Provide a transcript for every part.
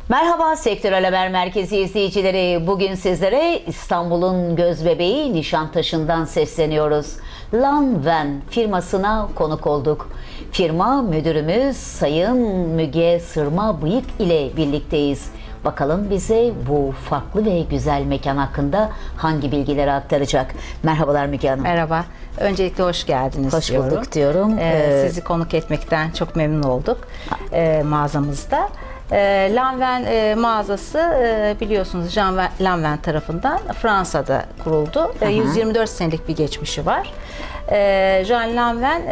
Merhaba Sektörel Haber Merkezi izleyicileri. Bugün sizlere İstanbul'un gözbebeği Nişantaşı'ndan sesleniyoruz. Lanvin firmasına konuk olduk. Firma müdürümüz Sayın Müge Sırma Bıyık ile birlikteyiz. Bakalım bize bu farklı ve güzel mekan hakkında hangi bilgileri aktaracak? Merhabalar Müge Hanım. Merhaba. Öncelikle hoş geldiniz Hoş diyorum. bulduk diyorum. Sizi konuk etmekten çok memnun olduk mağazamızda. Lanvin mağazası biliyorsunuz Jean Lanvin tarafından Fransa'da kuruldu. 124 senelik bir geçmişi var. Jean Lanvin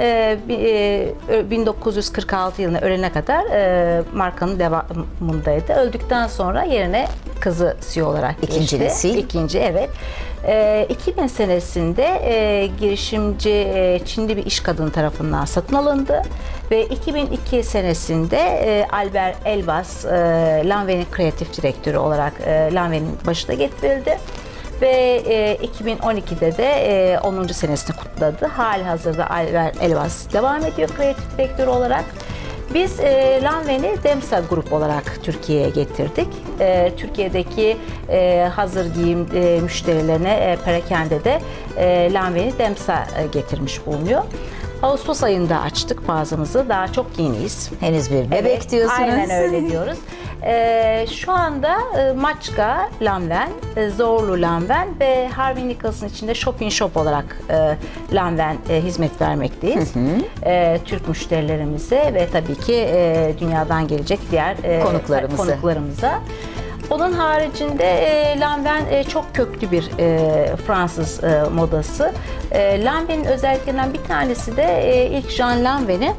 1946 yılına ölene kadar markanın devamındaydı. Öldükten sonra yerine kızı CEO olarak geçti. İkinci nesil. İkinci, evet. 2000 senesinde girişimci Çinli bir iş kadını tarafından satın alındı ve 2002 senesinde Albert Elbaz Lanvin'in kreatif direktörü olarak Lanvin'in başına getirildi ve 2012'de de 10. senesini kutladı. Halihazırda Albert Elbaz devam ediyor kreatif direktör olarak. Biz Lanvin'i Demsa Grup olarak Türkiye'ye getirdik. Türkiye'deki hazır giyim müşterilerine perakende de Lanvin'i Demsa getirmiş bulunuyor. Ağustos ayında açtık mağazamızı. Daha çok yeniyiz. Henüz bir bebek Evet, diyorsunuz. aynen öyle diyoruz. Şu anda Maçka Lanvin, Zorlu Lanvin ve Harvey Nicholson içinde Shop in Shop olarak Lanvin hizmet vermekteyiz. Türk müşterilerimize ve tabii ki dünyadan gelecek diğer konuklarımıza. Onun haricinde Lanvin çok köklü bir Fransız modası. Lanvin'in özelliklerinden bir tanesi de ilk Jean Lanvin'i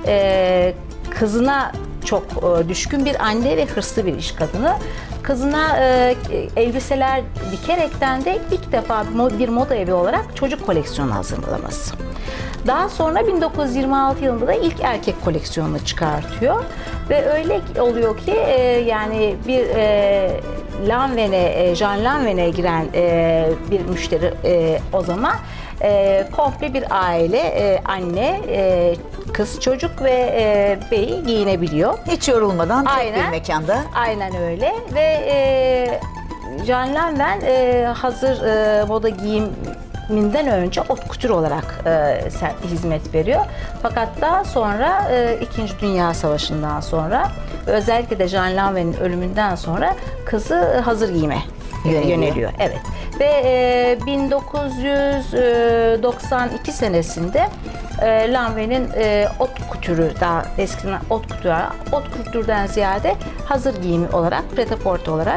kızına çok düşkün bir anne ve hırslı bir iş kadını. Kızına elbiseler dikerekten de ilk defa bir moda evi olarak çocuk koleksiyonu hazırlaması. Daha sonra 1926 yılında da ilk erkek koleksiyonunu çıkartıyor ve öyle oluyor ki yani bir Lanvin'e, Jean Lanvin'e giren bir müşteri o zaman komple bir aile, anne, kız, çocuk ve bey giyinebiliyor. Hiç yorulmadan tek bir mekanda. Aynen öyle ve Jean Lanvin hazır moda giyiminden önce haute couture olarak hizmet veriyor. Fakat daha sonra 2. Dünya Savaşı'ndan sonra özellikle de Jean Lanvin'in ölümünden sonra kızı hazır giyime yöneliyor. Evet. Ve 1992 senesinde Lanvin'in haute couture'u, daha eskiden haute couture'dan ziyade hazır giyimi olarak, pret-à-porter olarak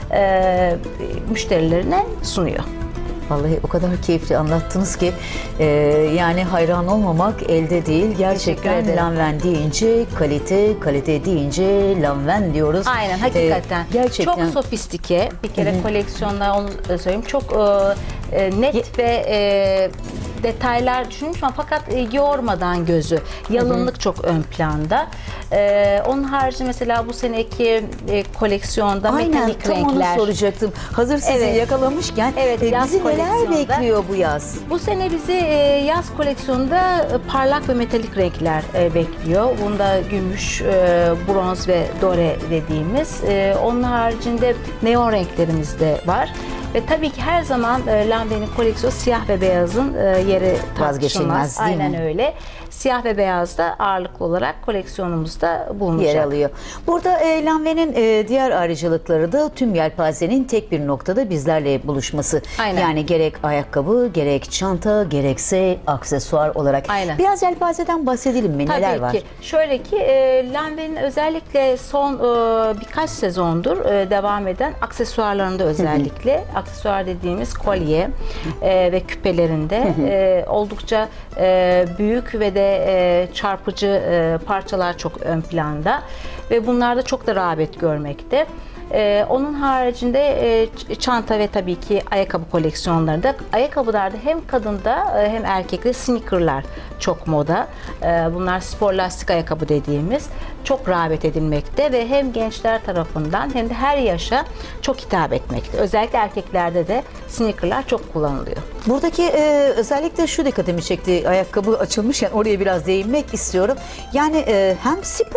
müşterilerine sunuyor. Vallahi o kadar keyifli anlattınız ki yani hayran olmamak elde değil. Gerçekten Lanvin deyince kalite deyince Lanvin diyoruz. Aynen, hakikaten. Gerçekten. Çok sofistike. Bir kere koleksiyonlar, onu söyleyeyim, çok net ve detaylar düşünmüş ama fakat yormadan gözü. Yalınlık çok ön planda. Onun harici mesela bu seneki koleksiyonda mekanik renkler. Aynen, tam onu soracaktım. Hazır sizi yakalamışken bizi neler bekliyor bu yaz? Bu sene bizi yaz koleksiyonunda parlak ve metalik renkler bekliyor. Bunda gümüş, bronz ve dore dediğimiz. Onun haricinde neon renklerimiz de var. Ve tabii ki her zaman Lanvin'in koleksiyonu siyah ve beyazın yeri vazgeçilmez, değil mi? Aynen öyle. Siyah ve beyaz da ağırlıklı olarak koleksiyonumuzda bulunacak. Yer alıyor. Burada Lanvin'in diğer ayrıcalıkları da tüm yelpazenin tek bir noktada bizlerle buluşması. Aynen. Yani gerek ayakkabı, gerek çanta, gerekse aksesuar olarak. Aynen. Biraz yelpazeden bahsedelim mi? Tabii Neler var? ki. Şöyle ki Lanvin'in özellikle son birkaç sezondur devam eden aksesuarlarında özellikle aksesuar dediğimiz kolye ve küpelerinde oldukça büyük ve de çarpıcı parçalar çok ön planda ve bunlarda çok da rağbet görmekte. Onun haricinde çanta ve tabii ki ayakkabı koleksiyonlarında, ayakkabılarda hem kadında hem erkekte sneakerlar çok moda. Bunlar spor lastik ayakkabı dediğimiz çok rağbet edilmekte ve hem gençler tarafından hem de her yaşa çok hitap etmekte. Özellikle erkeklerde de sneakerlar çok kullanılıyor. Buradaki özellikle şu dikkatimi çekti, ayakkabı açılmışken oraya biraz değinmek istiyorum. Yani hem spor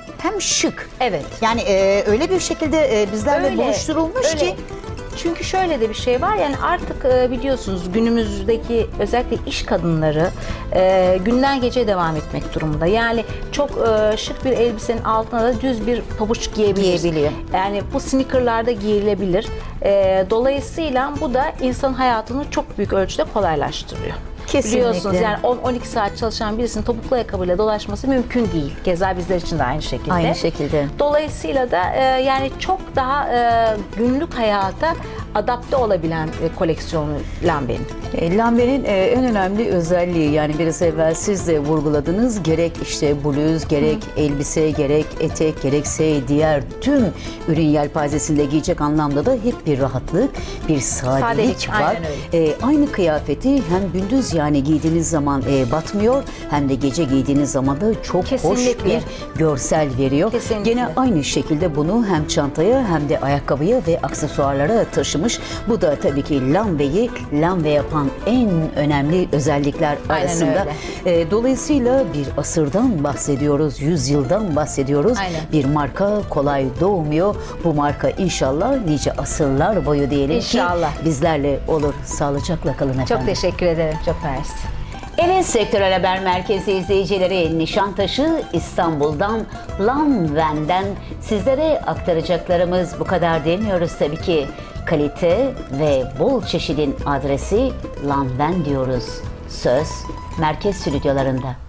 hem şık. Evet. Yani öyle bir şekilde bizlerle Öyle, buluşturulmuş öyle. ki. Çünkü şöyle de bir şey var, yani artık biliyorsunuz günümüzdeki özellikle iş kadınları günden geceye devam etmek durumunda. Yani çok şık bir elbisenin altına da düz bir pabuç Giyebiliyor. Yani bu sneakerlarda giyilebilir. Dolayısıyla bu da insan hayatını çok büyük ölçüde kolaylaştırıyor. Kesinlikle. Biliyorsunuz yani 10-12 saat çalışan birisinin topuklu ayakkabıyla dolaşması mümkün değil. Keza bizler için de aynı şekilde. Aynı şekilde. Dolayısıyla da yani çok daha günlük hayata adapte olabilen koleksiyonu Lanvin'in. Lambe'nin en önemli özelliği, yani biraz evvel siz de vurguladınız, gerek işte bluz, gerek elbise, gerek etek, gerekse diğer tüm ürün yelpazesinde giyecek anlamda da hep bir rahatlık, bir sadelik var. aynen öyle. Aynı kıyafeti hem gündüz yani giydiğiniz zaman batmıyor, hem de gece giydiğiniz zaman da çok hoş Kesinlikle. bir görsel veriyor. Kesinlikle. Gene aynı şekilde bunu hem çantaya hem de ayakkabıya ve aksesuarlara taşımış. Bu da tabii ki Lanvin'i Lanvin yapan en önemli özellikler Aynen arasında. Dolayısıyla bir asırdan bahsediyoruz, yüzyıldan bahsediyoruz. Aynen. Bir marka kolay doğmuyor. Bu marka inşallah nice asırlar boyu diyelim İnşallah. ki bizlerle olur. Sağlıcakla kalın efendim. Çok teşekkür ederim. Çok mersi. Evet, Sektörel Haber Merkezi izleyicileri, Nişantaşı İstanbul'dan Lanvin'den sizlere aktaracaklarımız bu kadar demiyoruz tabii ki. Kalite ve bol çeşidin adresi Lanvin diyoruz. Söz merkez stüdyolarında.